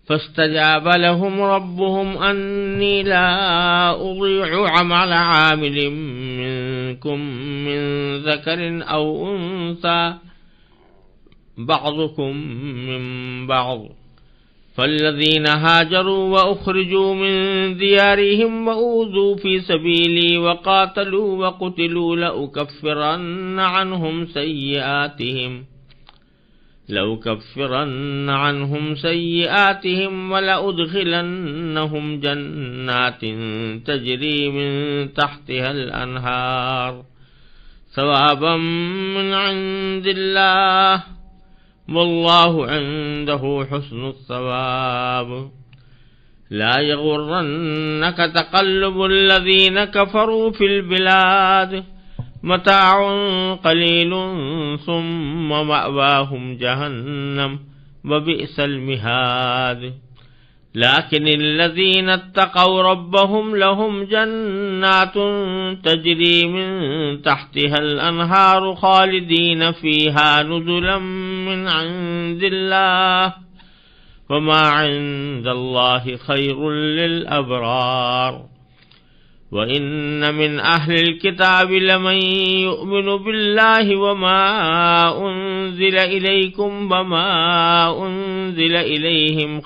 فاستجاب لهم ربهم أني لا أضيع عمل عامل منكم من ذكر أو أنثى بعضكم من بعض فالذين هاجروا وأخرجوا من ديارهم وأوذوا في سبيلي وقاتلوا وقتلوا لأكفرن عنهم سيئاتهم ولأدخلنهم جنات تجري من تحتها الأنهار ثوابا من عند الله والله عنده حسن الثواب لا يغرنك تقلب الذين كفروا في البلاد متاع قليل ثم مأواهم جهنم وبئس المهاد لكن الذين اتقوا ربهم لهم جنات تجري من تحتها الأنهار خالدين فيها نزلا من عند الله وما عند الله خير للأبرار وإن من أهل الكتاب لمن يؤمن بالله وما أنزل إليكم وما أنزل إليهم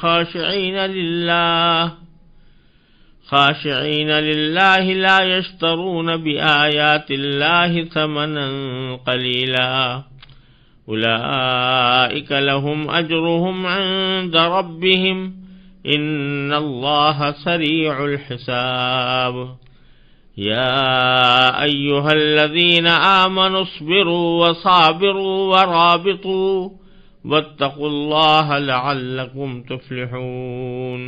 خاشعين لله لا يشترون بآيات الله ثمنا قليلا أولئك لهم أجرهم عند ربهم إن الله سريع الحساب يا أيها الذين آمنوا اصبروا وصابروا ورابطوا واتقوا الله لعلكم تفلحون۔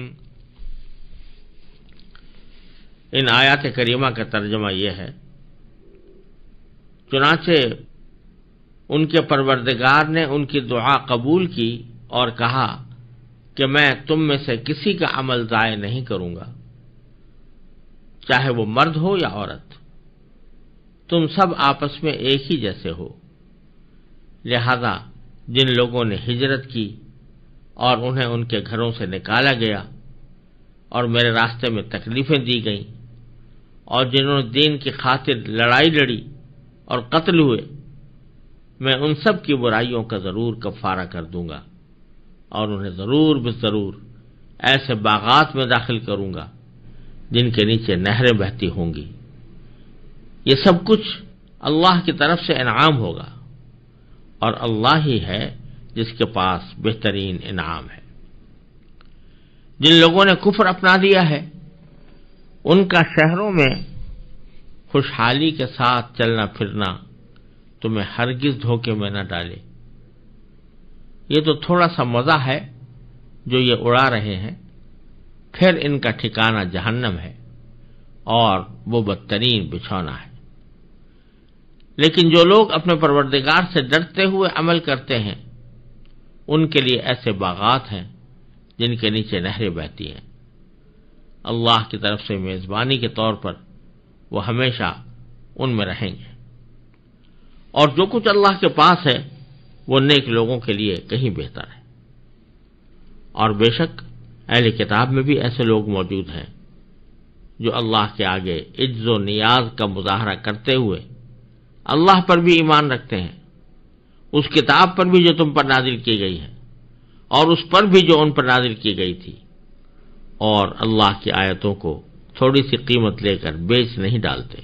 ان آیات کریمہ کا ترجمہ یہ ہے، چنانچہ ان کے پروردگار نے ان کی دعا قبول کی اور کہا کہ میں تم میں سے کسی کا عمل ضائع نہیں کروں گا، چاہے وہ مرد ہو یا عورت، تم سب آپس میں ایک ہی جیسے ہو، لہذا جن لوگوں نے ہجرت کی اور انہیں ان کے گھروں سے نکالا گیا اور میرے راستے میں تکلیفیں دی گئیں اور جنہوں نے دین کی خاطر لڑائی لڑی اور قتل ہوئے، میں ان سب کی برائیوں کا ضرور کفارہ کر دوں گا اور انہیں ضرور بالضرور ایسے باغات میں داخل کروں گا جن کے نیچے نہریں بہتی ہوں گی۔ یہ سب کچھ اللہ کی طرف سے انعام ہوگا اور اللہ ہی ہے جس کے پاس بہترین انعام ہے۔ جن لوگوں نے کفر اپنا لیا ہے ان کا شہروں میں خوشحالی کے ساتھ چلنا پھرنا تمہیں ہرگز دھوکے میں نہ ڈالے۔ یہ تو تھوڑا سا مزہ ہے جو یہ اڑا رہے ہیں، پھر ان کا ٹھکانہ جہنم ہے اور وہ بدترین بچھونا ہے۔ لیکن جو لوگ اپنے پروردگار سے ڈرتے ہوئے عمل کرتے ہیں ان کے لیے ایسے باغات ہیں جن کے نیچے نہریں بہتی ہیں۔ اللہ کی طرف سے میزبانی کے طور پر وہ ہمیشہ ان میں رہیں گے، اور جو کچھ اللہ کے پاس ہے وہ نیک لوگوں کے لیے کہیں بہتر ہے۔ اور بے شک اہل کتاب میں بھی ایسے لوگ موجود ہیں جو اللہ کے آگے عجز و نیاز کا مظاہرہ کرتے ہوئے اللہ پر بھی ایمان رکھتے ہیں، اس کتاب پر بھی جو تم پر نازل کی گئی ہے اور اس پر بھی جو ان پر نازل کی گئی تھی، اور اللہ کی آیتوں کو تھوڑی سی قیمت لے کر بیچ نہیں ڈالتے۔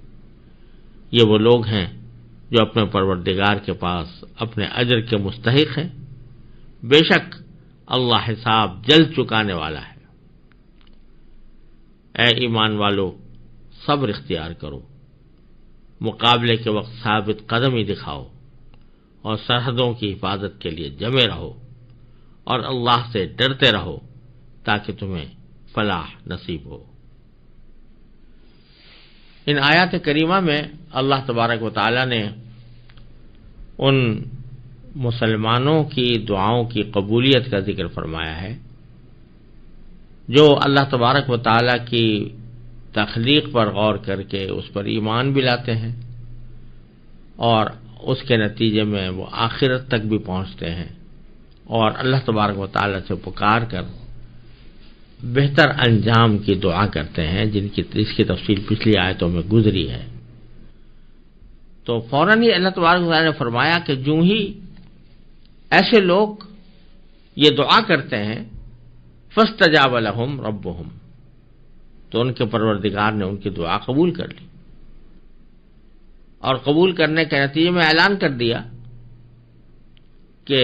یہ وہ لوگ ہیں جو اپنے پروردگار کے پاس اپنے اجر کے مستحق ہیں، بے شک اللہ حساب جلد چکانے والا ہے۔ اے ایمان والو، صبر اختیار کرو، مقابلے کے وقت ثابت قدمی دکھاؤ اور سرحدوں کی حفاظت کے لیے جمے رہو اور اللہ سے ڈرتے رہو تاکہ تمہیں فلاح نصیب ہو۔ ان آیات کریمہ میں اللہ تبارک و تعالی نے ان مسلمانوں کی دعاؤں کی قبولیت کا ذکر فرمایا ہے جو اللہ تبارک و تعالی کی تخلیق پر غور کر کے اس پر ایمان بھی لاتے ہیں اور اس کے نتیجے میں وہ آخرت تک بھی پہنچتے ہیں اور اللہ تبارک و تعالی سے پکار کر بہتر انجام کی دعا کرتے ہیں، اس کی تفصیل پچھلی آیتوں میں گزری ہے۔ تو فوراً ہی اللہ تبارک و تعالیٰ نے فرمایا کہ جو ہی ایسے لوگ یہ دعا کرتے ہیں فاستجاب لهم ربهم، تو ان کے پروردگار نے ان کی دعا قبول کر لی، اور قبول کرنے کے نتیجے میں اعلان کر دیا کہ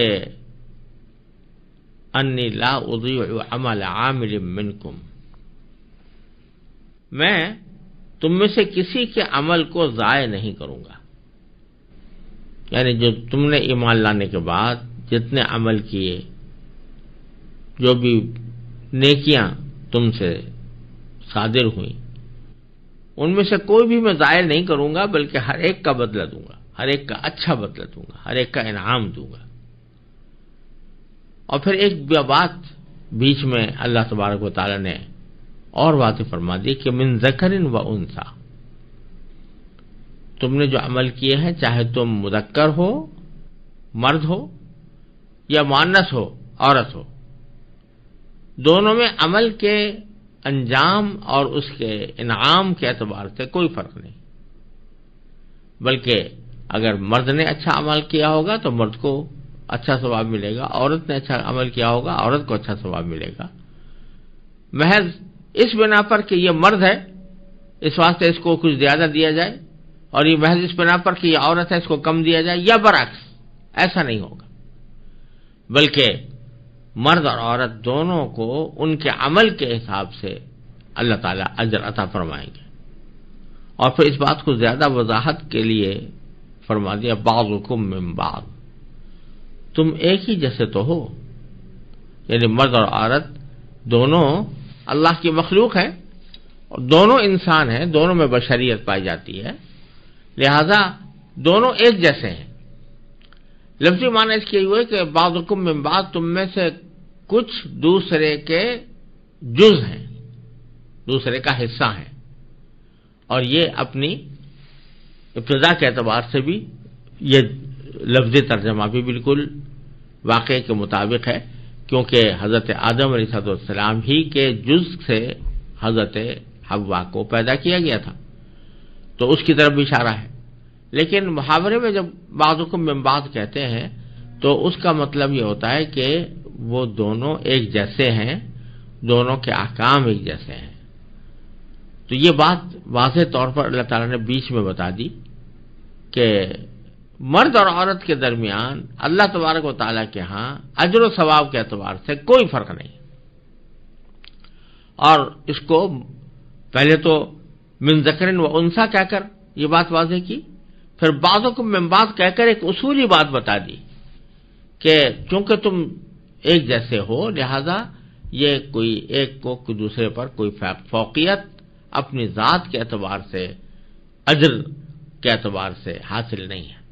انی لا اضیع عمل عامل منکم، میں تم میں سے کسی کے عمل کو ضائع نہیں کروں گا، یعنی جو تم نے ایمان لانے کے بعد جتنے عمل کیے، جو بھی نیکیاں تم سے صادر ہوئیں، ان میں سے کوئی بھی میں ضائع نہیں کروں گا، بلکہ ہر ایک کا بدلہ دوں گا، ہر ایک کا اچھا بدلہ دوں گا، ہر ایک کا انعام دوں گا۔ اور پھر ایک بات بیچ میں اللہ تبارک و تعالی نے اور واضح فرما دی کہ من ذکر و انثی، تم نے جو عمل کیے ہیں، چاہے تم مذکر ہو، مرد ہو، یا مؤنث ہو، عورت ہو، دونوں میں عمل کے انجام اور اس کے انعام کے اعتبار سے کوئی فرق نہیں، بلکہ اگر مرد نے اچھا عمل کیا ہوگا تو مرد کو اچھا ثواب ملے گا، عورت نے اچھا عمل کیا ہوگا عورت کو اچھا ثواب ملے گا، محض اس بنا پر کہ یہ مرد ہے اس واسطے اس کو کچھ زیادہ دیا جائے، اور یہ محض اس بنا پر کہ یہ عورت ہے اس کو کم دیا جائے، یا برعکس، ایسا نہیں ہوگا، بلکہ مرد اور عورت دونوں کو ان کے عمل کے حساب سے اللہ تعالیٰ اجر عطا فرمائیں گے۔ اور پھر اس بات کو زیادہ وضاحت کے لیے فرما دیا بعضکم من بعض، تم ایک ہی جیسے تو ہو، یعنی مرد اور عورت دونوں اللہ کی مخلوق ہیں، اور دونوں انسان ہیں، دونوں میں بشریت پائی جاتی ہے، لہذا دونوں ایک جیسے ہیں۔ لفظی معنی اس کے ہوئے کہ بعضکم من بعض، تم میں سے کچھ دوسرے کے جز ہیں، دوسرے کا حصہ ہیں، اور یہ اپنی ابتدا کے اعتبار سے بھی یہ لفظی ترجمہ بھی بالکل واقعے کے مطابق ہے، کیونکہ حضرت آدم علیہ السلام ہی کے جز سے حضرت حوا کو پیدا کیا گیا تھا، تو اس کی طرف بھی اشارہ ہے۔ لیکن محاورے میں جب بعضکم من بعض کہتے ہیں تو اس کا مطلب یہ ہوتا ہے کہ وہ دونوں ایک جیسے ہیں، دونوں کے احکام ایک جیسے ہیں۔ تو یہ بات واضح طور پر اللہ تعالیٰ نے بیچ میں بتا دی کہ مرد اور عورت کے درمیان اللہ تبارک و تعالیٰ کے ہاں اجر و ثواب کے اعتبار سے کوئی فرق نہیں، اور اس کو پہلے تو من ذکر و انثی کہہ کر یہ بات واضح کی، پھر بعضکم من بعض کہہ کر ایک اصولی بات بتا دی کہ چونکہ تم ایک جیسے ہو، لہذا یہ کوئی ایک کو دوسرے پر کوئی فوقیت اپنی ذات کے اعتبار سے، اجر کے اعتبار سے حاصل نہیں ہے۔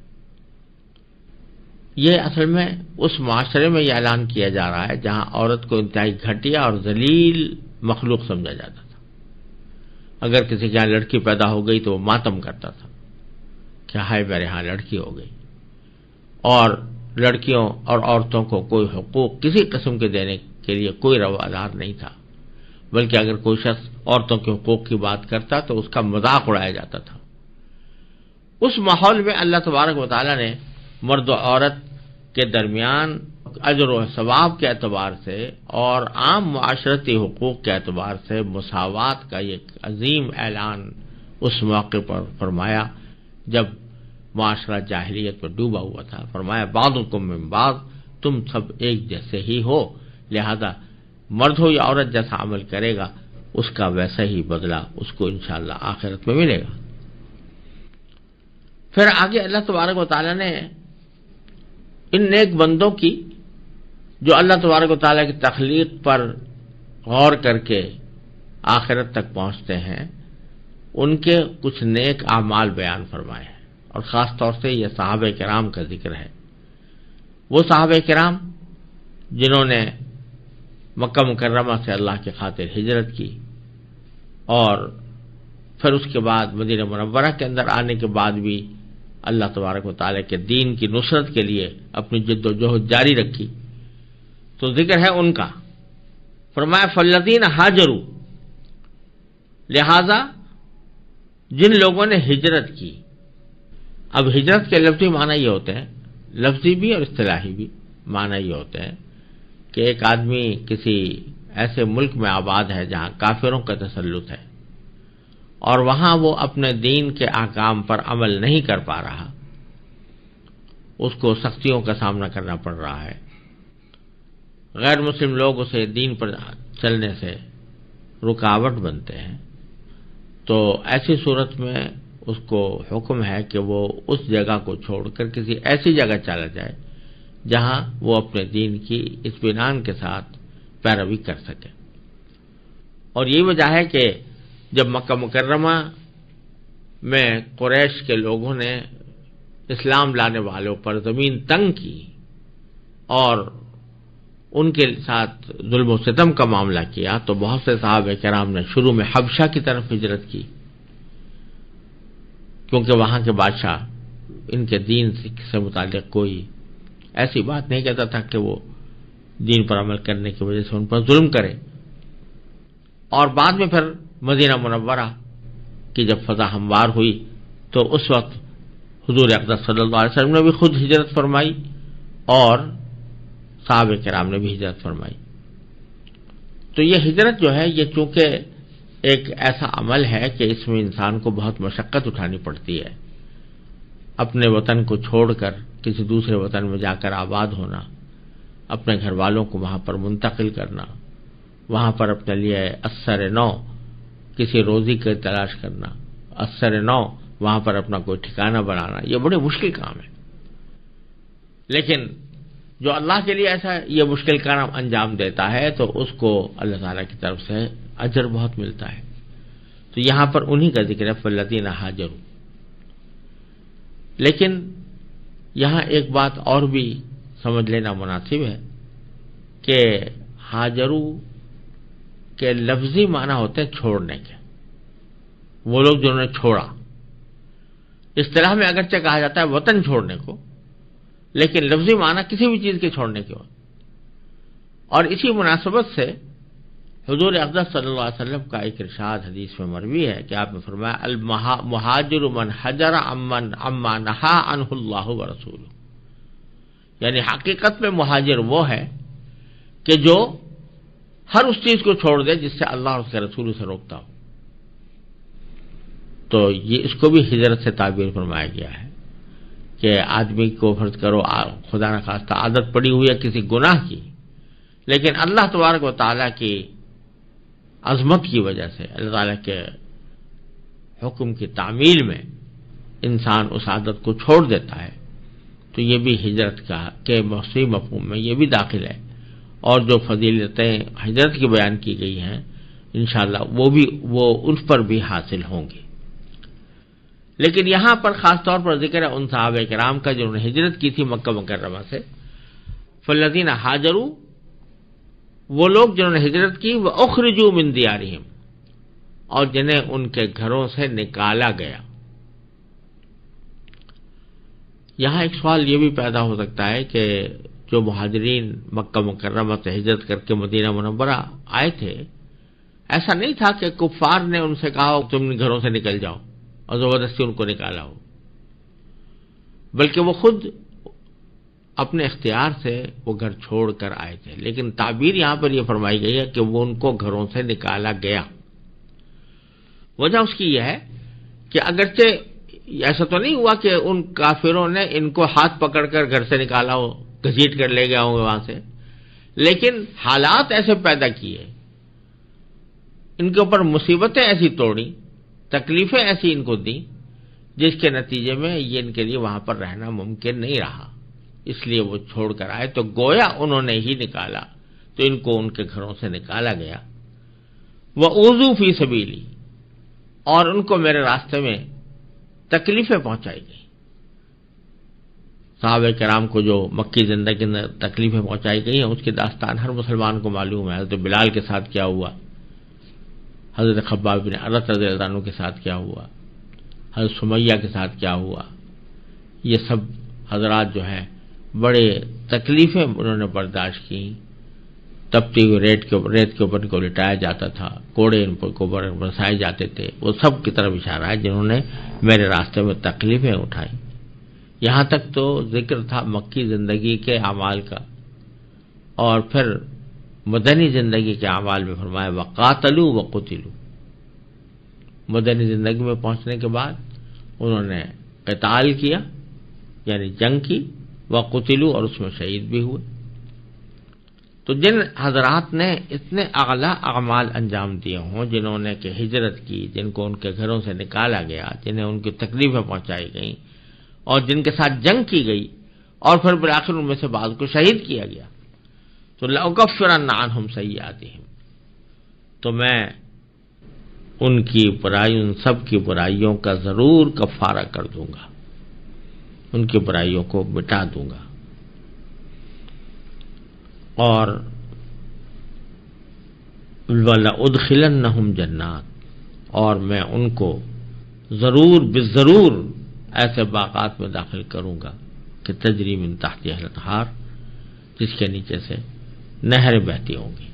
یہ اصل میں اس معاشرے میں یہ اعلان کیا جا رہا ہے جہاں عورت کو انتہائی گھٹیا اور ذلیل مخلوق سمجھا جاتا تھا۔ اگر کسی کے یہاں لڑکی پیدا ہو گئی تو وہ ماتم کرتا تھا کہ ہائے میرے ہاں لڑکی ہو گئی، اور لڑکیوں اور عورتوں کو کوئی حقوق کسی قسم کے دینے کے لیے کوئی روادار نہیں تھا، بلکہ اگر کوئی شخص عورتوں کے حقوق کی بات کرتا تو اس کا مذاق اڑایا جاتا تھا۔ اس ماحول میں اللہ تبارک و تعالیٰ نے مرد و عورت کے درمیان اجر و ثواب کے اعتبار سے اور عام معاشرتی حقوق کے اعتبار سے مساوات کا ایک عظیم اعلان اس موقع پر فرمایا جب معاشرہ جاہلیت میں ڈوبا ہوا تھا۔ فرمایا بعضکم من بعض، تم سب ایک جیسے ہی ہو، لہذا مرد ہو یا عورت جیسا عمل کرے گا اس کا ویسا ہی بدلہ اس کو انشاءاللہ آخرت میں ملے گا۔ پھر آگے اللہ تبارک و تعالیٰ نے ان نیک بندوں کی جو اللہ تبارک و تعالیٰ کی تخلیق پر غور کر کے آخرت تک پہنچتے ہیں، ان کے کچھ نیک اعمال بیان فرمائے ہیں، اور خاص طور سے یہ صحابہ کرام کا ذکر ہے۔ وہ صحابہ کرام جنہوں نے مکہ مکرمہ سے اللہ کی خاطر ہجرت کی، اور پھر اس کے بعد مدینہ منورہ کے اندر آنے کے بعد بھی اللہ تبارک و تعالیٰ کے دین کی نصرت کے لیے اپنی جد و جہد جاری رکھی، تو ذکر ہے ان کا۔ فرمایا فالذین ہاجروا، لہذا جن لوگوں نے ہجرت کی. اب ہجرت کے لفظی معنی یہ ہوتے ہیں، لفظی بھی اور اصطلاحی بھی معنی یہ ہوتے ہیں کہ ایک آدمی کسی ایسے ملک میں آباد ہے جہاں کافروں کا تسلط ہے اور وہاں وہ اپنے دین کے احکام پر عمل نہیں کر پا رہا، اس کو سختیوں کا سامنا کرنا پڑ رہا ہے، غیر مسلم لوگ اسے دین پر چلنے سے رکاوٹ بنتے ہیں، تو ایسی صورت میں اس کو حکم ہے کہ وہ اس جگہ کو چھوڑ کر کسی ایسی جگہ چلا جائے جہاں وہ اپنے دین کی اطمینان کے ساتھ پیروی کر سکے. اور یہی وجہ ہے کہ جب مکہ مکرمہ میں قریش کے لوگوں نے اسلام لانے والوں پر زمین تنگ کی اور ان کے ساتھ ظلم و ستم کا معاملہ کیا، تو بہت سے صحابہ کرام نے شروع میں حبشہ کی طرف ہجرت کی، کیونکہ وہاں کے بادشاہ ان کے دین سے متعلق کوئی ایسی بات نہیں کہتا تھا کہ وہ دین پر عمل کرنے کی وجہ سے ان پر ظلم کرے. اور بعد میں پھر مدینہ منورہ کی جب فضا ہموار ہوئی تو اس وقت حضور اقدس صلی اللہ علیہ وسلم نے بھی خود ہجرت فرمائی اور صحابہ کرام نے بھی ہجرت فرمائی. تو یہ ہجرت جو ہے یہ چونکہ ایک ایسا عمل ہے کہ اس میں انسان کو بہت مشقت اٹھانی پڑتی ہے، اپنے وطن کو چھوڑ کر کسی دوسرے وطن میں جا کر آباد ہونا، اپنے گھر والوں کو وہاں پر منتقل کرنا، وہاں پر اپنے لیے اثر نو کسی روزی کی تلاش کرنا، اثر نو وہاں پر اپنا کوئی ٹھکانہ بنانا، یہ بڑے مشکل کام ہے. لیکن جو اللہ کے لیے ایسا یہ مشکل کام انجام دیتا ہے تو اس کو اللہ تعالیٰ کی طرف سے اجر بہت ملتا ہے. تو یہاں پر انہی کا ذکر ہے فالذین ہاجروا. لیکن یہاں ایک بات اور بھی سمجھ لینا مناسب ہے کہ ہاجروا کے لفظی معنی ہوتے ہیں چھوڑنے کے، وہ لوگ جنہوں نے چھوڑا. اصطلاح میں اگرچہ کہا جاتا ہے وطن چھوڑنے کو، لیکن لفظی معنی کسی بھی چیز کے چھوڑنے کے ہوتا. اور اسی مناسبت سے حضور اقدس صلی اللہ علیہ وسلم کا ایک ارشاد حدیث میں مروی ہے کہ آپ نے فرمایا المہاجر من حجر عما نہا عنہ اللہ ورسولہ، یعنی حقیقت میں مہاجر وہ ہے کہ جو ہر اس چیز کو چھوڑ دے جس سے اللہ اور اس کے رسول سے روکتا ہو. تو یہ اس کو بھی ہجرت سے تعبیر فرمایا گیا ہے کہ آدمی کو فرض کرو خدا نخواستہ عادت پڑی ہوئی ہے کسی گناہ کی، لیکن اللہ تبارک و تعالیٰ کی عظمت کی وجہ سے، اللہ تعالیٰ کے حکم کی تعمیل میں انسان اس عادت کو چھوڑ دیتا ہے، تو یہ بھی ہجرت کا کے موسمی مفہوم میں یہ بھی داخل ہے. اور جو فضیلتیں ہجرت کی بیان کی گئی ہیں انشاءاللہ وہ ان پر بھی حاصل ہوں گی. لیکن یہاں پر خاص طور پر ذکر ہے ان صحابہ کرام کا جنہوں نے ہجرت کی تھی مکہ مکرمہ سے. فالذین ہاجروا، وہ لوگ جنہوں نے ہجرت کی، واخرجوا من دیارہم، اور جنہیں ان کے گھروں سے نکالا گیا. یہاں ایک سوال یہ بھی پیدا ہو سکتا ہے کہ جو مہاجرین مکہ مکرمہ سے ہجرت کر کے مدینہ منورہ آئے تھے، ایسا نہیں تھا کہ کفار نے ان سے کہا تم گھروں سے نکل جاؤ اور زبردستی ان کو نکالا ہو، بلکہ وہ خود اپنے اختیار سے وہ گھر چھوڑ کر آئے تھے. لیکن تعبیر یہاں پر یہ فرمائی گئی ہے کہ وہ ان کو گھروں سے نکالا گیا. وجہ اس کی یہ ہے کہ اگرچہ ایسا تو نہیں ہوا کہ ان کافروں نے ان کو ہاتھ پکڑ کر گھر سے نکالا ہو، گھسیٹ کر لے گیا ہوں گے وہاں سے، لیکن حالات ایسے پیدا کیے، ان کے اوپر مصیبتیں ایسی توڑی، تکلیفیں ایسی ان کو دیں، جس کے نتیجے میں یہ ان کے لیے وہاں پر رہنا ممکن نہیں رہا، اس لیے وہ چھوڑ کر آئے. تو گویا انہوں نے ہی نکالا، تو ان کو ان کے گھروں سے نکالا گیا. وَأُوذُوا فِي سَبِيلِي، اور ان کو میرے راستے میں تکلیفیں پہنچائی گئی. صحابہ کرام کو جو مکی زندگی میں تکلیفیں پہنچائی گئی ہیں اس کی داستان ہر مسلمان کو معلوم ہے. حضرت بلال کے ساتھ کیا ہوا، حضرت خباب بن عرت رضی اللہ عنہ کے ساتھ کیا ہوا، حضرت سمیہ کے ساتھ کیا ہوا. یہ سب حضرات جو ہیں بڑے تکلیفیں انہوں نے برداشت کی تپتی ہوئی ریت کے اوپر ان کو لٹایا جاتا تھا، کوڑے ان پر برسائے جاتے تھے، وہ سب کی طرف اشارہ ہے جنہوں نے میرے راستے میں تکلیفیں اٹھائی۔ یہاں تک تو ذکر تھا مکی زندگی کے اعمال کا، اور پھر مدنی زندگی کے اعمال میں فرمایا وقاتلوا وقتلوا۔ مدنی زندگی میں پہنچنے کے بعد انہوں نے قتال کیا، یعنی جنگ کی، وقتلوا، اور اس میں شہید بھی ہوئے۔ تو جن حضرات نے اتنے اعلیٰ اعمال انجام دیے ہوں، جنہوں نے کہ ہجرت کی، جن کو ان کے گھروں سے نکالا گیا، جنہیں ان کی تکلیفیں پہنچائی گئیں، اور جن کے ساتھ جنگ کی گئی، اور پھر بالآخر ان میں سے بعض کو شہید کیا گیا، تو لأکفرن عنہم سیئاتہم، تو میں ان کی برائی، ان سب کی برائیوں کا ضرور کفارہ کر دوں گا، ان کی برائیوں کو مٹا دوں گا، اور وَلَأُدْخِلَنَّهُمْ جنات، اور میں ان کو ضرور بالضرور ایسے باغات میں داخل کروں گا کہ تجری من تحتہا الانہار، جس کے نیچے سے نہریں بہتی ہوں گی۔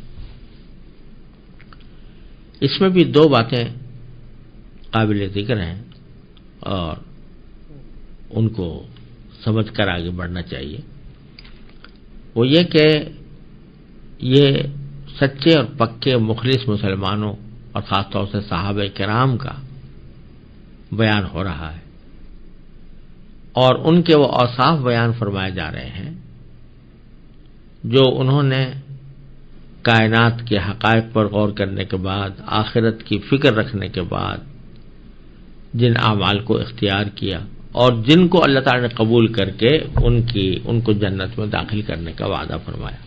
اس میں بھی دو باتیں قابل ذکر ہیں، اور ان کو سمجھ کر آگے بڑھنا چاہیے۔ وہ یہ کہ یہ سچے اور پکے مخلص مسلمانوں، اور خاص طور سے صحابہ کرام کا بیان ہو رہا ہے، اور ان کے وہ اوصاف بیان فرمائے جا رہے ہیں جو انہوں نے کائنات کے حقائق پر غور کرنے کے بعد، آخرت کی فکر رکھنے کے بعد جن اعمال کو اختیار کیا، اور جن کو اللہ تعالی نے قبول کر کے ان کو جنت میں داخل کرنے کا وعدہ فرمایا۔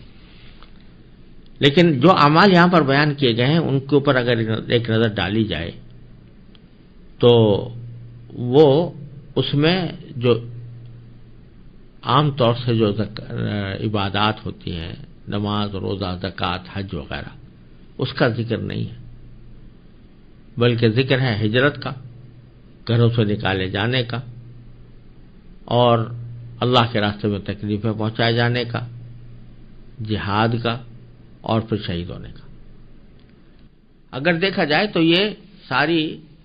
لیکن جو اعمال یہاں پر بیان کیے گئے ہیں، ان کے اوپر اگر ایک نظر ڈالی جائے تو وہ اس میں جو عام طور سے جو عبادات ہوتی ہیں، نماز، روزہ، زکوٰۃ، حج وغیرہ، اس کا ذکر نہیں ہے، بلکہ ذکر ہے ہجرت کا، گھروں سے نکالے جانے کا، اور اللہ کے راستے میں تکلیفیں پہنچائے جانے کا، جہاد کا، اور پھر شہید ہونے کا۔ اگر دیکھا جائے تو یہ ساری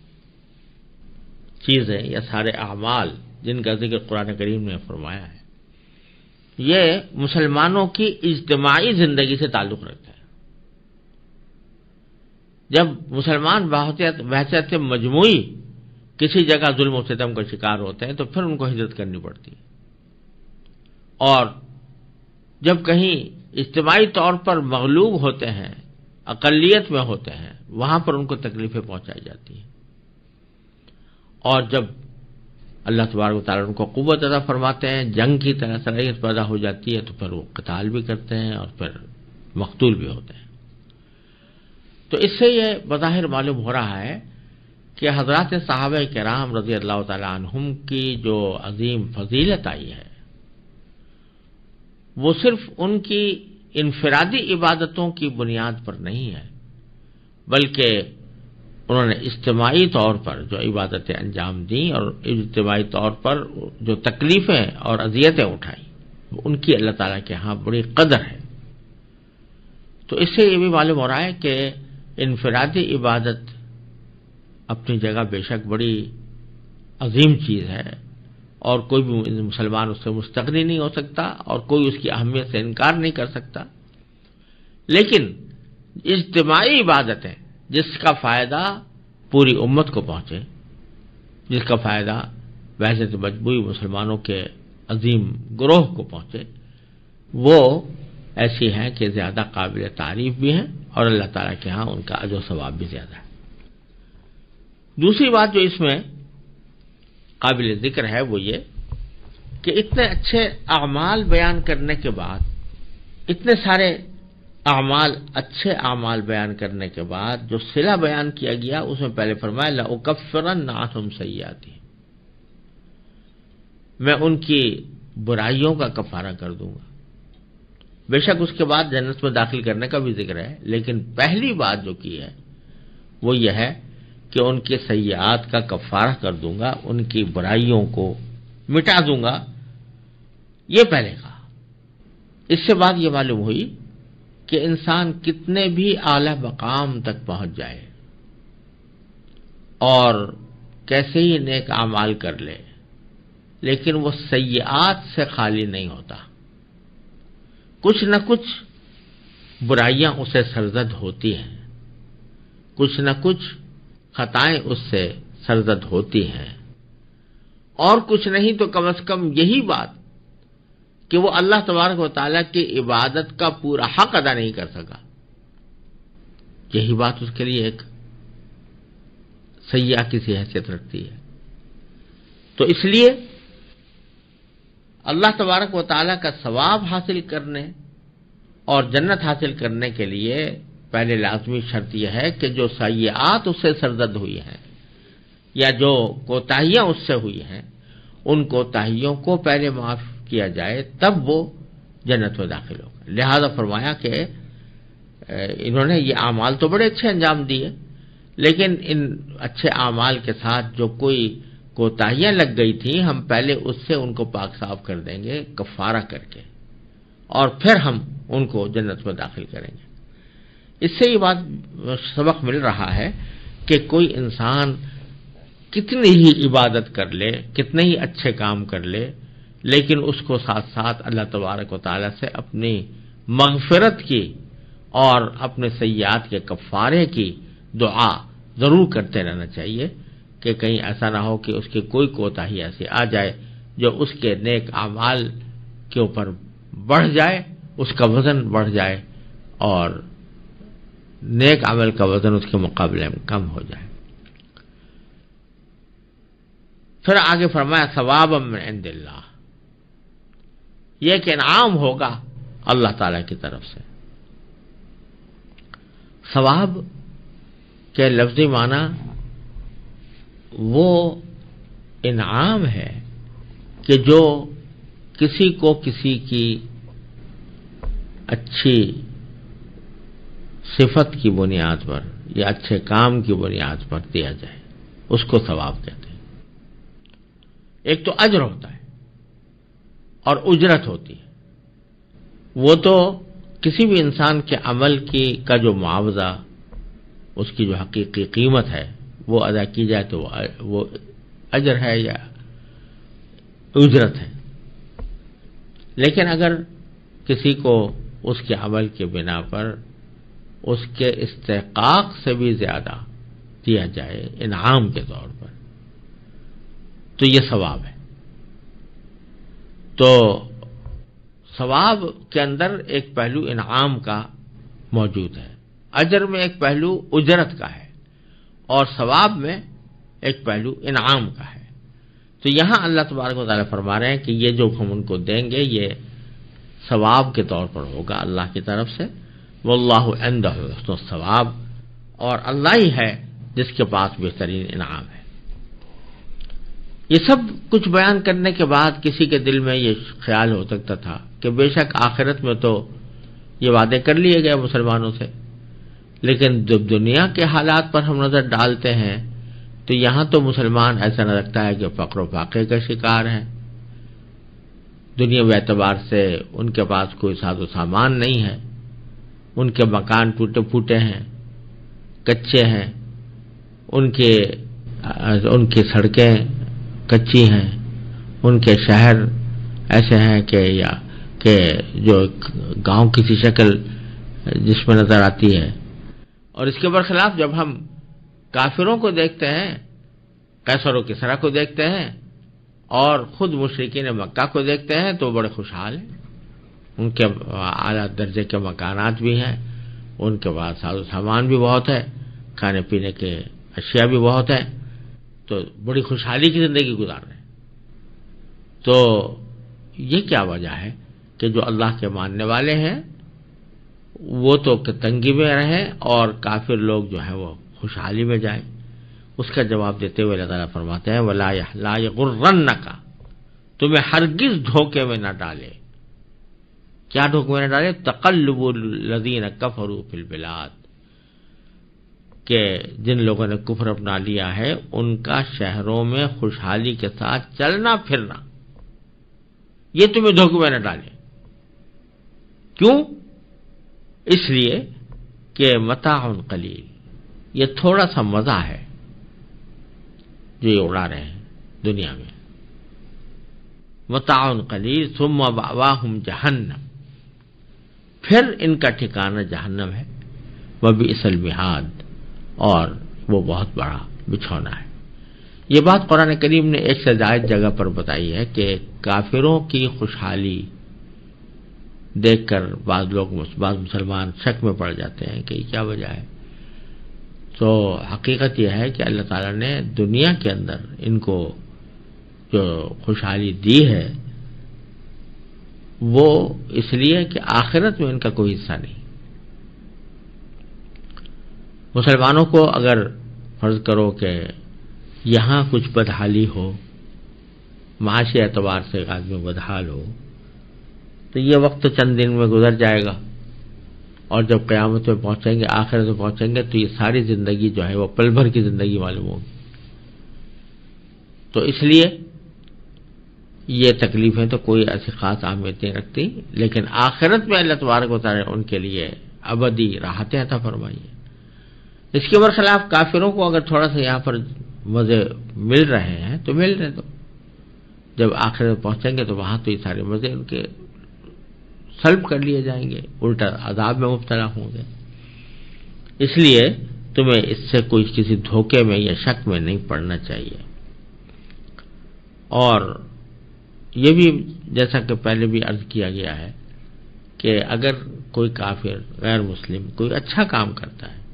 چیزیں یا سارے اعمال جن کا ذکر قرآن کریم نے فرمایا ہے، یہ مسلمانوں کی اجتماعی زندگی سے تعلق رکھتا ہے۔ جب مسلمان بحثیت مجموعی کسی جگہ ظلم و ستم کا شکار ہوتے ہیں تو پھر ان کو ہجرت کرنی پڑتی ہے، اور جب کہیں اجتماعی طور پر مغلوب ہوتے ہیں، اقلیت میں ہوتے ہیں، وہاں پر ان کو تکلیفیں پہنچائی جاتی ہیں، اور جب اللہ تبارک و تعالیٰ ان کو قوت عطا فرماتے ہیں، جنگ کی طرح صلاحیت پیدا ہو جاتی ہے، تو پھر وہ قتال بھی کرتے ہیں اور پھر مقتول بھی ہوتے ہیں۔ تو اس سے یہ بظاہر معلوم ہو رہا ہے کہ حضرات صحابہ کرام رضی اللہ تعالیٰ عنہم کی جو عظیم فضیلت آئی ہے، وہ صرف ان کی انفرادی عبادتوں کی بنیاد پر نہیں ہے، بلکہ انہوں نے اجتماعی طور پر جو عبادتیں انجام دیں اور اجتماعی طور پر جو تکلیفیں اور اذیتیں اٹھائیں، ان کی اللہ تعالیٰ کے ہاں بڑی قدر ہے۔ تو اس سے یہ بھی معلوم ہو رہا ہے کہ انفرادی عبادت اپنی جگہ بے شک بڑی عظیم چیز ہے، اور کوئی بھی مسلمان اس سے مستغنی نہیں ہو سکتا، اور کوئی اس کی اہمیت سے انکار نہیں کر سکتا۔ لیکن اجتماعی عبادتیں جس کا فائدہ پوری امت کو پہنچے، جس کا فائدہ بحثیت مجموعی مسلمانوں کے عظیم گروہ کو پہنچے، وہ ایسی ہیں کہ زیادہ قابل تعریف بھی ہیں، اور اللہ تعالیٰ کے ہاں ان کا اجر و ثواب بھی زیادہ ہے۔ دوسری بات جو اس میں قابل ذکر ہے وہ یہ کہ اتنے اچھے اعمال بیان کرنے کے بعد، اتنے سارے اعمال، اچھے اعمال بیان کرنے کے بعد جو صلہ بیان کیا گیا، اس میں پہلے فرمایا لأکفرن عنہم سیئاتہم، میں ان کی برائیوں کا کفارہ کر دوں گا۔ بے شک اس کے بعد جنت میں داخل کرنے کا بھی ذکر ہے، لیکن پہلی بات جو کی ہے وہ یہ ہے کہ ان کے سیئات کا کفارہ کر دوں گا، ان کی برائیوں کو مٹا دوں گا، یہ پہلے کہا۔ اس سے بعد یہ معلوم ہوئی کہ انسان کتنے بھی اعلی مقام تک پہنچ جائے اور کیسے ہی نیک اعمال کر لے، لیکن وہ سیئات سے خالی نہیں ہوتا، کچھ نہ کچھ برائیاں اسے سرزد ہوتی ہیں، کچھ نہ کچھ خطائیں اس سے سرزد ہوتی ہیں، اور کچھ نہیں تو کم از کم یہی بات کہ وہ اللہ تبارک و تعالیٰ کی عبادت کا پورا حق ادا نہیں کر سکا، یہی بات اس کے لیے ایک سیئہ کی سی حیثیت رکھتی ہے۔ تو اس لیے اللہ تبارک و تعالیٰ کا ثواب حاصل کرنے اور جنت حاصل کرنے کے لیے پہلے لازمی شرط یہ ہے کہ جو سیئات اس سے سرزد ہوئی ہیں یا جو کوتاہیاں اس سے ہوئی ہیں، ان کوتاہیوں کو پہلے معاف کیا جائے، تب وہ جنت میں داخل ہوگا۔ لہذا فرمایا کہ انہوں نے یہ اعمال تو بڑے اچھے انجام دیے، لیکن ان اچھے اعمال کے ساتھ جو کوئی کوتاہیاں لگ گئی تھیں، ہم پہلے اس سے ان کو پاک صاف کر دیں گے کفارہ کر کے، اور پھر ہم ان کو جنت میں داخل کریں گے۔ اس سے یہ بات سبق مل رہا ہے کہ کوئی انسان کتنی ہی عبادت کر لے، کتنے ہی اچھے کام کر لے، لیکن اس کو ساتھ ساتھ اللہ تبارک و تعالیٰ سے اپنی مغفرت کی اور اپنے سیئات کے کفارے کی دعا ضرور کرتے رہنا چاہیے، کہ کہیں ایسا نہ ہو کہ اس کی کوئی کوتاہی ایسی آ جائے جو اس کے نیک اعمال کے اوپر بڑھ جائے، اس کا وزن بڑھ جائے اور نیک عمل کا وزن اس کے مقابلے میں کم ہو جائے۔ پھر آگے فرمایا ثوابا من عند اللہ، یہ کہ انعام ہوگا اللہ تعالی کی طرف سے۔ ثواب کے لفظی معنی وہ انعام ہے کہ جو کسی کو کسی کی اچھی صفت کی بنیاد پر یا اچھے کام کی بنیاد پر دیا جائے، اس کو ثواب کہتے ہیں۔ ایک تو اجر ہوتا ہے اور اجرت ہوتی ہے، وہ تو کسی بھی انسان کے عمل کا جو معاوضہ، اس کی جو حقیقی قیمت ہے وہ ادا کی جائے تو وہ اجر ہے یا اجرت ہے۔ لیکن اگر کسی کو اس کے عمل کے بنا پر اس کے استحقاق سے بھی زیادہ دیا جائے انعام کے طور پر، تو یہ ثواب ہے۔ تو ثواب کے اندر ایک پہلو انعام کا موجود ہے، اجر میں ایک پہلو اجرت کا ہے، اور ثواب میں ایک پہلو انعام کا ہے۔ تو یہاں اللہ تبارک و تعالیٰ فرما رہے ہیں کہ یہ جو ہم ان کو دیں گے یہ ثواب کے طور پر ہوگا اللہ کی طرف سے، واللہ عندہ حسن الثواب، اور اللہ ہی ہے جس کے پاس بہترین انعام ہے۔ یہ سب کچھ بیان کرنے کے بعد کسی کے دل میں یہ خیال ہو سکتا تھا کہ بے شک آخرت میں تو یہ وعدے کر لیے گئے مسلمانوں سے، لیکن جب دنیا کے حالات پر ہم نظر ڈالتے ہیں تو یہاں تو مسلمان ایسا نہ لگتا ہے کہ فقر و فاقے کا شکار ہیں، دنیاوی اعتبار سے ان کے پاس کوئی ساز و سامان نہیں ہے، ان کے مکان ٹوٹے پھوٹے ہیں، کچے ہیں، ان کی سڑکیں کچی ہیں، ان کے شہر ایسے ہیں کہ جو گاؤں کی سی شکل جس میں نظر آتی ہے۔ اور اس کے برخلاف جب ہم کافروں کو دیکھتے ہیں، قیصر و کسریٰ کو دیکھتے ہیں اور خود مشرکین مکہ کو دیکھتے ہیں تو بڑے خوشحال ہیں، ان کے اعلیٰ درجے کے مکانات بھی ہیں، ان کے پاس ساز و سامان بھی بہت ہے، کھانے پینے کے اشیاء بھی بہت ہیں، تو بڑی خوشحالی کی زندگی گزار رہے ہیں۔ تو یہ کیا وجہ ہے کہ جو اللہ کے ماننے والے ہیں وہ تو تنگی میں رہیں اور کافر لوگ جو ہیں وہ خوشحالی میں جائیں؟ اس کا جواب دیتے ہوئے اللہ تعالیٰ فرماتے ہیں وَلَا يَغُرَّنَّكَ، تمہیں ہرگز دھوکے میں نہ ڈالے۔ کیا دھوکے میں نہ ڈالے؟ تَقَلُّبُ الَّذِينَ كَفَرُوا فِي الْبِلَادِ، کہ جن لوگوں نے کفر اپنا لیا ہے ان کا شہروں میں خوشحالی کے ساتھ چلنا پھرنا، یہ تمہیں دھوکے میں نہ ڈالے۔ کیوں؟ اس لیے کہ متاع قلیل، یہ تھوڑا سا مزہ ہے جو یہ اڑا رہے ہیں دنیا میں. متاع قلیل ثم مأواہم جہنم، پھر ان کا ٹھکانہ جہنم ہے. وبئس المہاد، اور وہ بہت بڑا بچھونا ہے. یہ بات قرآن کریم نے ایک سے زائد جگہ پر بتائی ہے کہ کافروں کی خوشحالی دیکھ کر بعض مسلمان شک میں پڑ جاتے ہیں کہ کیا وجہ ہے. تو حقیقت یہ ہے کہ اللہ تعالیٰ نے دنیا کے اندر ان کو جو خوشحالی دی ہے وہ اس لیے کہ آخرت میں ان کا کوئی حصہ نہیں. مسلمانوں کو اگر فرض کرو کہ یہاں کچھ بدحالی ہو، معاشی اعتبار سے ایک آدمی بدحال ہو، تو یہ وقت چند دن میں گزر جائے گا، اور جب قیامت میں پہنچیں گے، آخرت میں پہنچیں گے، تو یہ ساری زندگی جو ہے وہ پل بھر کی زندگی معلوم ہوگی. تو اس لیے یہ تکلیفیں تو کوئی ایسی خاص اہمیت نہیں رکھتی، لیکن آخرت میں اللہ تبارک و تعالیٰ ان کے لیے ابدی راحتیں عطا فرمائی ہیں. اس کے برخلاف کافروں کو اگر تھوڑا سا یہاں پر مزے مل رہے ہیں تو مل رہے، تو جب آخرت پہنچیں گے تو وہاں تو یہ سارے مزے ان کے سلب کر لیے جائیں گے، الٹا عذاب میں مبتلا ہوں گے. اس لیے تمہیں اس سے کوئی کسی دھوکے میں یا شک میں نہیں پڑنا چاہیے. اور یہ بھی جیسا کہ پہلے بھی عرض کیا گیا ہے کہ اگر کوئی کافر غیر مسلم کوئی اچھا کام کرتا ہے،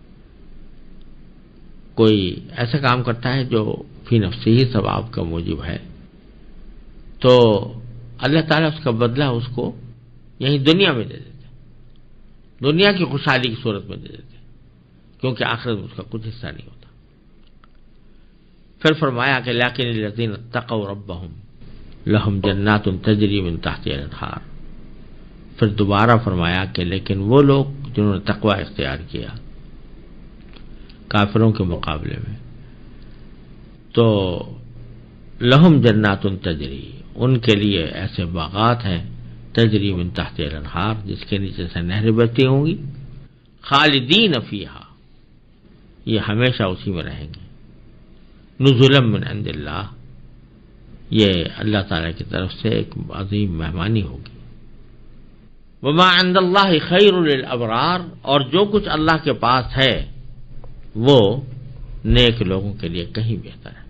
کوئی ایسا کام کرتا ہے جو فی نفسہ ہی ثواب کا موجب ہے، تو اللہ تعالیٰ اس کا بدلہ اس کو یہیں دنیا میں دے دیتے، دنیا کی خوشحالی کی صورت میں دے دیتے، کیونکہ آخرت میں اس کا کچھ حصہ نہیں ہوتا. پھر فرمایا کہ لیکن الذین اتقوا ربہم لہم جنات تجری من تحتہا الانہار. پھر دوبارہ فرمایا کہ لیکن وہ لوگ جنہوں نے تقوی اختیار کیا کافروں کے مقابلے میں، تو لہم جنات تجری، ان کے لیے ایسے باغات ہیں تجری من تحتہا الانہار، جس کے نیچے سے نہریں بہتی ہوں گی، خالدین فیہا، یہ ہمیشہ اسی میں رہیں گے. نزلا من عند اللہ، یہ اللہ تعالیٰ کی طرف سے ایک عظیم مہمانی ہوگی. وما عند اللہ خیر للابرار، اور جو کچھ اللہ کے پاس ہے وہ نیک لوگوں کے لیے کہیں بہتر ہے.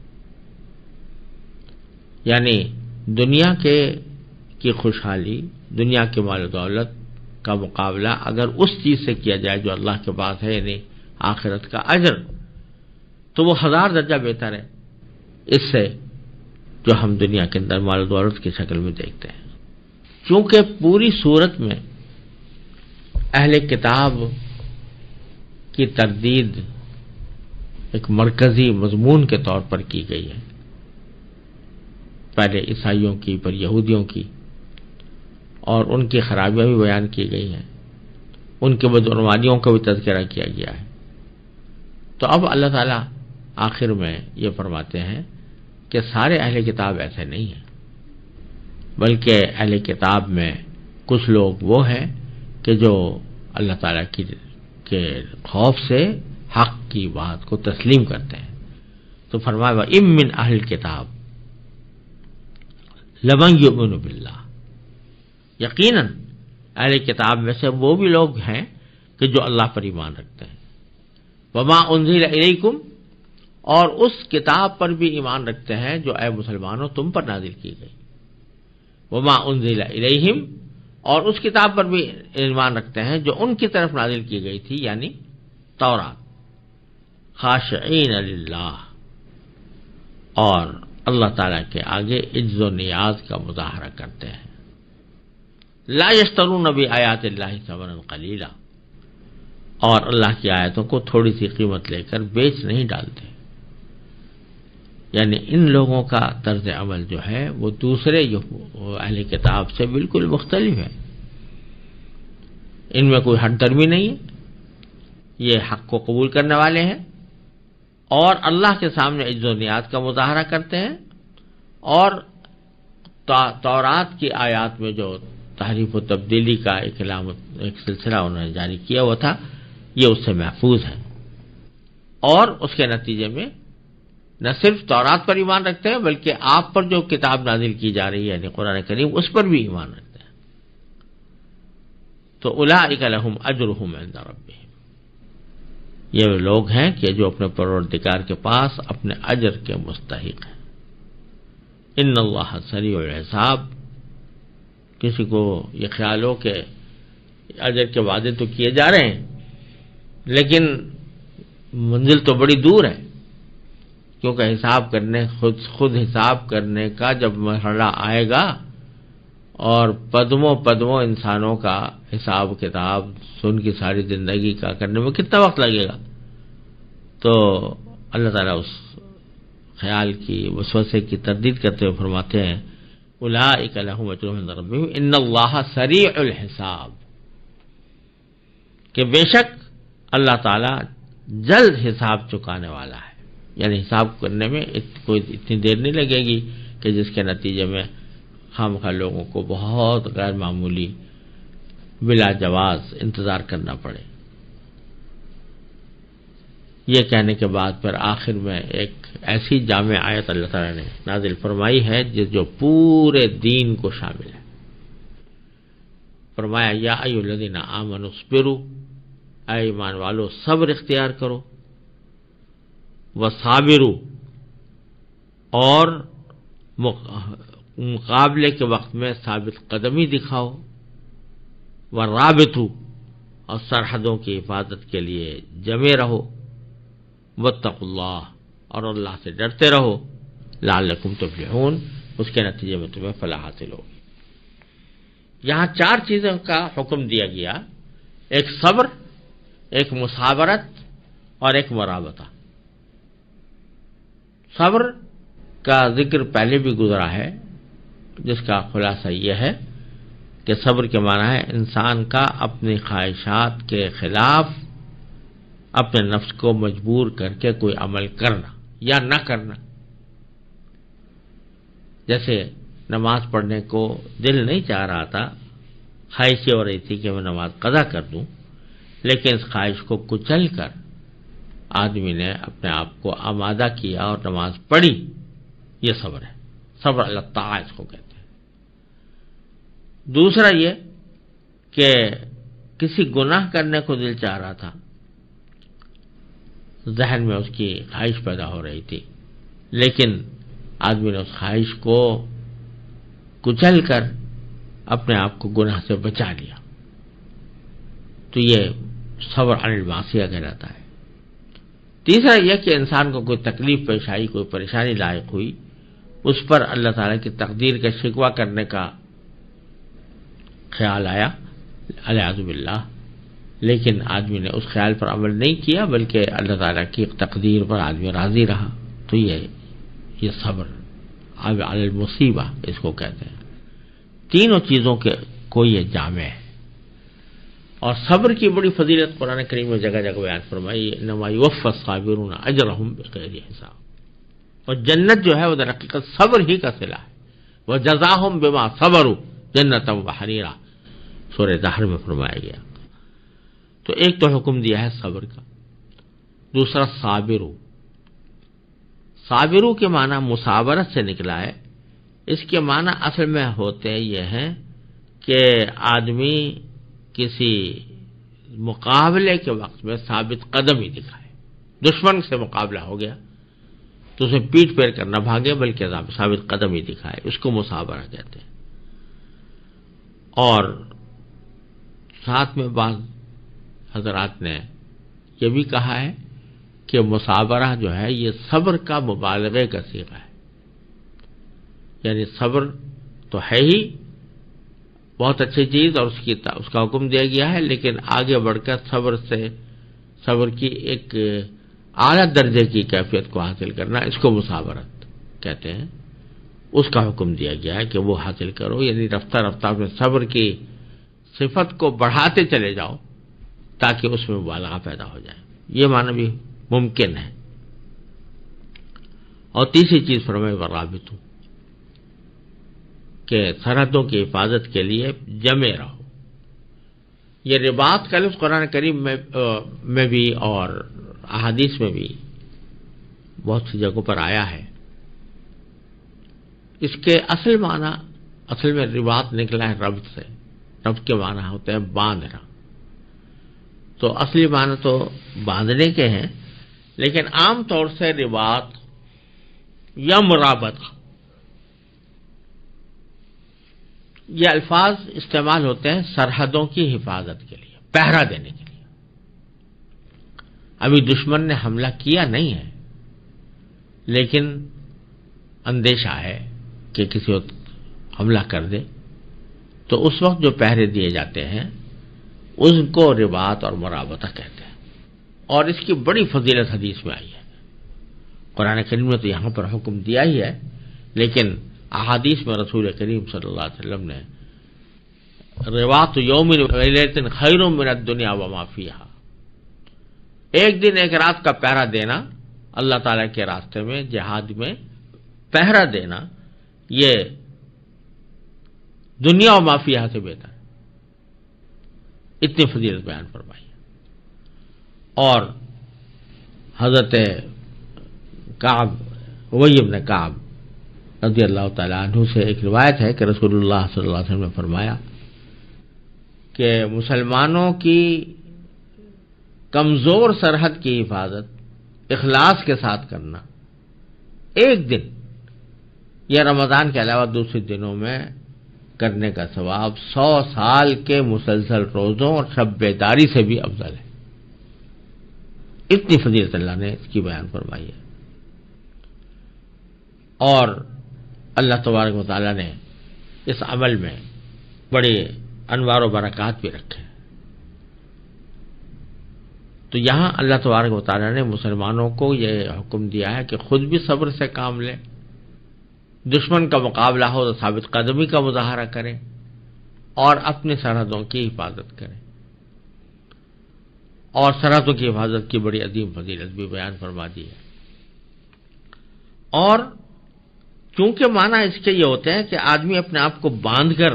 یعنی دنیا کی خوشحالی، دنیا کے مال و دولت کا مقابلہ اگر اس چیز سے کیا جائے جو اللہ کے پاس ہے، یعنی آخرت کا اجر، تو وہ 1000 درجہ بہتر ہے اس سے جو ہم دنیا کے اندر مال و دولت کی شکل میں دیکھتے ہیں. چونکہ پوری صورت میں اہل کتاب کی تردید ایک مرکزی مضمون کے طور پر کی گئی ہے، پہلے عیسائیوں کی، پھر یہودیوں کی، اور ان کی خرابیاں بھی بیان کی گئی ہیں، ان کے بدعنوانیوں کا بھی تذکرہ کیا گیا ہے. تو اب اللہ تعالیٰ آخر میں یہ فرماتے ہیں کہ سارے اہل کتاب ایسے نہیں ہیں، بلکہ اہل کتاب میں کچھ لوگ وہ ہیں کہ جو اللہ تعالیٰ کے خوف سے حق کی بات کو تسلیم کرتے ہیں. تو فرمایا وَإِن مِّنْ أَهْلِ الْكِتَابِ لَمَن يُؤْمِنُ بِاللَّهِ، یقیناً اہل کتاب میں سے وہ بھی لوگ ہیں کہ جو اللہ پر ایمان رکھتے ہیں. وَمَا أُنزِلَ إِلَيْكُمْ، اور اس کتاب پر بھی ایمان رکھتے ہیں جو اے مسلمانوں تم پر نازل کی گئی. وَمَا أُنزِلَ إِلَيْهِمْ، اور اس کتاب پر بھی ایمان رکھتے ہیں جو ان کی طرف نازل کی گئی تھی، یعنی تورات. خاشعین للہ، اور اللہ تعالیٰ کے آگے عجز و نیاز کا مظاہرہ کرتے ہیں. لا یشترون بآیات اللہ ثمنا قلیلا، اور اللہ کی آیتوں کو تھوڑی سی قیمت لے کر بیچ نہیں ڈالتے. یعنی ان لوگوں کا طرز عمل جو ہے وہ دوسرے اہل کتاب سے بالکل مختلف ہے. ان میں کوئی ہٹ درمی نہیں ہے، یہ حق کو قبول کرنے والے ہیں اور اللہ کے سامنے عجز و نیاز کا مظاہرہ کرتے ہیں، اور تورات کی آیات میں جو تحریف و تبدیلی کا ایک سلسلہ انہوں نے جاری کیا ہوا تھا، یہ اس سے محفوظ ہے، اور اس کے نتیجے میں نہ صرف تورات پر ایمان رکھتے ہیں بلکہ آپ پر جو کتاب نازل کی جا رہی ہے یعنی قرآن کریم، اس پر بھی ایمان رکھتے ہیں۔ تو اولئک لہم اجرہم عند ربہم، یہ وہ لوگ ہیں کہ جو اپنے پروردگار کے پاس اپنے اجر کے مستحق ہیں۔ ان اللہ سریع الحساب، کسی کو یہ خیال ہو کہ اجر کے وعدے تو کیے جا رہے ہیں لیکن منزل تو بڑی دور ہے، کیونکہ حساب کرنے خود حساب کرنے کا جب مرحلہ آئے گا اور پدموں انسانوں کا حساب کتاب ان کی ساری زندگی کا کرنے میں کتنا وقت لگے گا، تو اللہ تعالیٰ اس خیال کی وسوسے کی تردید کرتے ہوئے فرماتے ہیں اولئک لہم اجرہم عند ربہم ان اللہ سریع الحساب، کہ بے شک اللہ تعالیٰ جلد حساب چکانے والا ہے، یعنی حساب کرنے میں کوئی اتنی دیر نہیں لگے گی کہ جس کے نتیجے میں خامخواہ لوگوں کو بہت غیر معمولی بلا جواز انتظار کرنا پڑے۔ یہ کہنے کے بعد پھر آخر میں ایک ایسی جامع آیت اللہ تعالیٰ نے نازل فرمائی ہے جو پورے دین کو شامل ہے۔ فرمایا یا ایھا الذین آمنوا اصبروا، اے ایمان والو صبر اختیار کرو، وصابروا، اور مقابلے کے وقت میں ثابت قدمی دکھاؤ، ورابطوا، اور سرحدوں کی حفاظت کے لیے جمے رہو، واتقوا اللہ، اور اللہ سے ڈرتے رہو، لعلکم تفلحون، اس کے نتیجے میں تمہیں فلاح حاصل ہوگی۔ یہاں چار چیزوں کا حکم دیا گیا، ایک صبر، ایک مصابرت، اور ایک مرابطہ۔ صبر کا ذکر پہلے بھی گزرا ہے، جس کا خلاصہ یہ ہے کہ صبر کے معنی ہے انسان کا اپنی خواہشات کے خلاف اپنے نفس کو مجبور کر کے کوئی عمل کرنا یا نہ کرنا۔ جیسے نماز پڑھنے کو دل نہیں چاہ رہا تھا، خواہش ہو رہی تھی کہ میں نماز قضا کر دوں، لیکن اس خواہش کو کچل کر آدمی نے اپنے آپ کو آمادہ کیا اور نماز پڑھی، یہ صبر ہے، صبر اللہ تعالی اس کو کہتے ہیں۔ دوسرا یہ کہ کسی گناہ کرنے کو دل چاہ رہا تھا، ذہن میں اس کی خواہش پیدا ہو رہی تھی، لیکن آدمی نے اس خواہش کو کچل کر اپنے آپ کو گناہ سے بچا لیا، تو یہ صبر عن المعصیہ کہلاتا ہے۔ تیسرا یہ کہ انسان کو کوئی تکلیف پیش آئی، کوئی پریشانی لاحق ہوئی، اس پر اللہ تعالیٰ کی تقدیر کا شکوہ کرنے کا خیال آیا والعیاذ باللہ، لیکن آدمی نے اس خیال پر عمل نہیں کیا بلکہ اللہ تعالیٰ کی تقدیر پر آدمی راضی رہا، تو یہ صبر علی المصیبہ اس کو کہتے ہیں۔ تینوں چیزوں کو یہ جامع ہے، اور صبر کی بڑی فضیلت قرآن کریم میں جگہ جگہ بیان فرمائی، انما یوفی الصابرون اجرہم بغیر حساب، اور جنت جو ہے وہ در حقیقت صبر ہی کا صلہ ہے، وجزاہم بما صبروا جنتا وحریرا، سورہ زہر میں فرمایا گیا۔ تو ایک تو حکم دیا ہے صبر کا، دوسرا صابرو، صابرو کے معنی مصابرت سے نکلا ہے۔ اس کے معنی اصل میں ہوتے یہ ہیں کہ آدمی کسی مقابلے کے وقت میں ثابت قدمی دکھائے، دشمن سے مقابلہ ہو گیا تو اسے پیٹ پھیر کر نہ بھاگے بلکہ ثابت قدمی دکھائے، اس کو مصابرہ کہتے ہیں۔ اور ساتھ میں بعض حضرات نے یہ بھی کہا ہے کہ مصابرہ جو ہے یہ صبر کا مبالغے کا صیغہ ہے، یعنی صبر تو ہے ہی بہت اچھی چیز اور اس کا حکم دیا گیا ہے، لیکن آگے بڑھ کر صبر کی ایک اعلیٰ درجے کی کیفیت کو حاصل کرنا، اس کو مصابرت کہتے ہیں، اس کا حکم دیا گیا ہے کہ وہ حاصل کرو، یعنی رفتہ رفتہ اپنے صبر کی صفت کو بڑھاتے چلے جاؤ تاکہ اس میں مبالغہ پیدا ہو جائے، یہ معنی بھی ممکن ہے۔ اور تیسری چیز فرمائے ورابطو، کہ سرحدوں کی حفاظت کے لیے جمے رہو۔ یہ رباط کا لفظ قرآن کریم میں بھی اور احادیث میں بھی بہت سی جگہوں پر آیا ہے۔ اس کے اصل میں رباط نکلا ہے ربط سے۔ ربط کے معنی ہوتے ہیں باندھنا، تو اصلی معنی تو باندھنے کے ہیں، لیکن عام طور سے رباط یا مرابطہ یہ الفاظ استعمال ہوتے ہیں سرحدوں کی حفاظت کے لیے، پہرا دینے کے لیے۔ ابھی دشمن نے حملہ کیا نہیں ہے، لیکن اندیشہ ہے کہ کسی وقت حملہ کر دے، تو اس وقت جو پہرے دیے جاتے ہیں اس کو رباط اور مرابطہ کہتے ہیں، اور اس کی بڑی فضیلت حدیث میں آئی ہے۔ قرآن کریم نے تو یہاں پر حکم دیا ہی ہے، لیکن احادیث میں رسول کریم صلی اللہ علیہ وسلم نے رباط یوم ولیلۃ خیر من الدنیا وما فیہا، ایک دن ایک رات کا پہرا دینا اللہ تعالیٰ کے راستے میں جہاد میں پہرا دینا، یہ دنیا و ما فیہا سے بہتر ہے، اتنی فضیلت بیان فرمائی۔ اور حضرت ابی بن کعب رضی اللہ تعالیٰ عنہ سے ایک روایت ہے کہ رسول اللہ صلی اللہ علیہ وسلم نے فرمایا کہ مسلمانوں کی کمزور سرحد کی حفاظت اخلاص کے ساتھ کرنا ایک دن یا رمضان کے علاوہ دوسرے دنوں میں کرنے کا ثواب 100 سال کے مسلسل روزوں اور شب بیداری سے بھی افضل ہے۔ اتنی فضیلت اللہ نے اس کی بیان فرمائی ہے، اور اللہ تبارک و تعالیٰ نے اس عمل میں بڑے انوار و برکات بھی رکھے۔ تو یہاں اللہ تبارک و تعالیٰ نے مسلمانوں کو یہ حکم دیا ہے کہ خود بھی صبر سے کام لیں، دشمن کا مقابلہ ہو تو ثابت قدمی کا مظاہرہ کریں، اور اپنی سرحدوں کی حفاظت کریں۔ اور سرحدوں کی حفاظت کی بڑی عظیم فضیلت بھی بیان فرما دی ہے۔ اور چونکہ معنی اس کے یہ ہوتے ہیں کہ آدمی اپنے آپ کو باندھ کر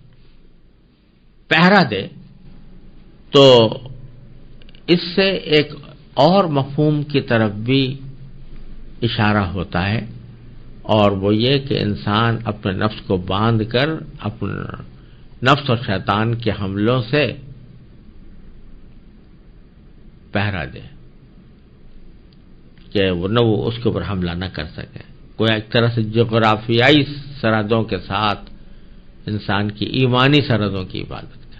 پہرا دے، تو اس سے ایک اور مفہوم کی طرف بھی اشارہ ہوتا ہے، اور وہ یہ کہ انسان اپنے نفس کو باندھ کر اپنے نفس اور شیطان کے حملوں سے پہرا دے کہ وہ اس کے اوپر حملہ نہ کر سکے۔ کوئی ایک طرح سے جغرافیائی سرحدوں کے ساتھ انسان کی ایمانی سرحدوں کی حفاظت کرے،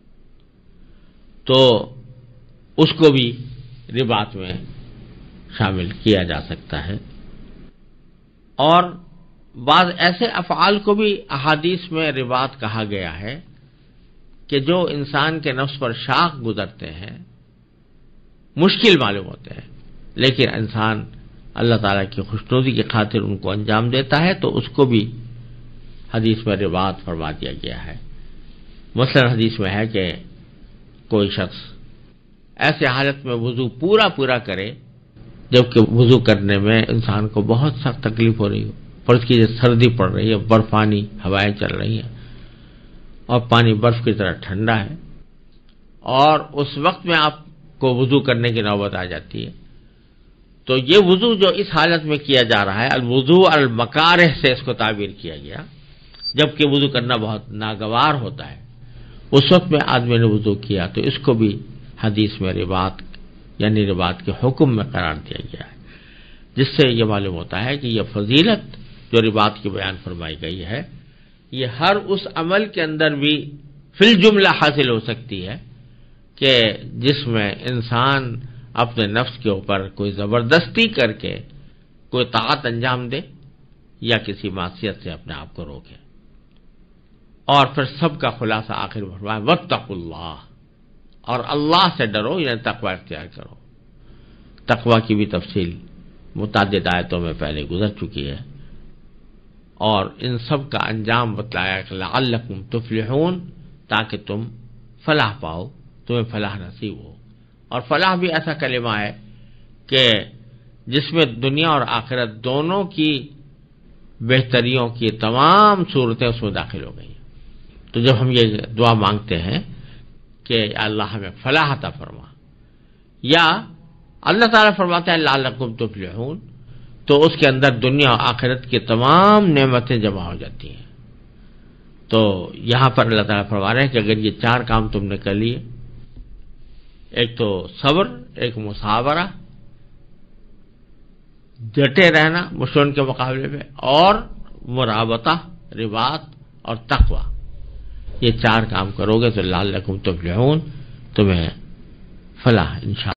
تو اس کو بھی رباط میں شامل کیا جا سکتا ہے۔ اور بعض ایسے افعال کو بھی احادیث میں رباط کہا گیا ہے کہ جو انسان کے نفس پر شاق گزرتے ہیں، مشکل معلوم ہوتے ہیں، لیکن انسان اللہ تعالیٰ کی خوشنودی کی خاطر ان کو انجام دیتا ہے، تو اس کو بھی حدیث میں رباط فرما دیا گیا ہے۔ مثلا حدیث میں ہے کہ کوئی شخص ایسے حالت میں وضو پورا کرے جبکہ وضو کرنے میں انسان کو بہت سخت تکلیف ہو رہی ہو، فرض کیجیے سردی پڑ رہی ہے، برفانی ہوائیں چل رہی ہیں اور پانی برف کی طرح ٹھنڈا ہے، اور اس وقت میں آپ کو وضو کرنے کی نوبت آ جاتی ہے، تو یہ وضو جو اس حالت میں کیا جا رہا ہے، الوضوء المکارہ سے اس کو تعبیر کیا گیا، جبکہ وضو کرنا بہت ناگوار ہوتا ہے، اس وقت میں آدمی نے وضو کیا، تو اس کو بھی حدیث میں رباط یعنی رباط کے حکم میں قرار دیا گیا ہے، جس سے یہ معلوم ہوتا ہے کہ یہ فضیلت جو رباط کی بیان فرمائی گئی ہے، یہ ہر اس عمل کے اندر بھی فی الجملہ حاصل ہو سکتی ہے کہ جس میں انسان اپنے نفس کے اوپر کوئی زبردستی کر کے کوئی طاعت انجام دے یا کسی معصیت سے اپنے آپ کو روکے۔ اور پھر سب کا خلاصہ آخر میں فرمایا واتقوا اللہ، اور اللہ سے ڈرو، یعنی تقوی اختیار کرو۔ تقوی کی بھی تفصیل متعدد آیتوں میں پہلے گزر چکی ہے، اور ان سب کا انجام بتلایا کہ لعلکم تفلحون، تاکہ تم فلاح پاؤ، تمہیں فلاح نصیب ہو۔ اور فلاح بھی ایسا کلمہ ہے کہ جس میں دنیا اور آخرت دونوں کی بہتریوں کی تمام صورتیں اس میں داخل ہو گئی. تو جب ہم یہ دعا مانگتے ہیں کہ اللہ ہمیں فلاح عطا فرما، یا اللہ تعالیٰ فرماتا ہے لعلکم تفلحون، تو اس کے اندر دنیا اور آخرت کی تمام نعمتیں جمع ہو جاتی ہیں. تو یہاں پر اللہ تعالیٰ فرما رہے ہیں کہ اگر یہ 4 کام تم نے کر لیے، ایک تو صبر، ایک مصابرہ، ڈٹے رہنا مشرکین کے مقابلے میں، اور مرابطہ، رباط اور تقوی، یہ 4 کام کرو گے تو لعلکم تفلحون، تمہیں فلاح انشاءاللہ